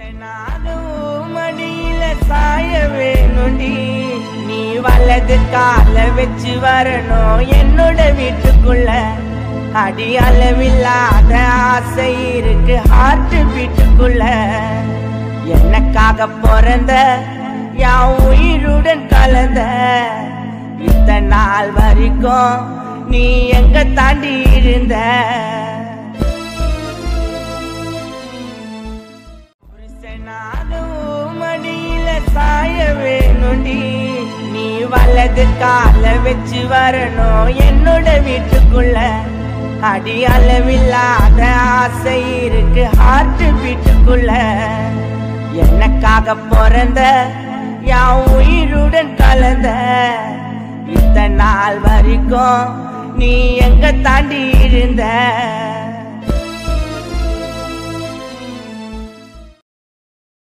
மடியில சாய வேணுண்டி நீ வலது கால வச்சு வரணும் என்னோட வீட்டுக்குள்ள அடி அளவில்லாத ஆசை இருக்கு ஹார்ட் பீட்டுக்குள்ள எனக்காக பிறந்த என் உயிருடன் கலந்த இத்தனை நாள் வரைக்கும் நீ எங்க தாண்டி இருந்த மடியில சாய வேணுண்டி நீ வலது கால வச்சு வரணும் என்னோட வீட்டுக்குள்ள அடி அளவில்லாத ஆசை இருக்கு ஹார்ட் பீட்டுக்குள்ள எனக்காக பிறந்த என் உயிருடன் கலந்த இத்தனை நாள் வரைக்கும் நீ எங்க தாண்டி இருந்த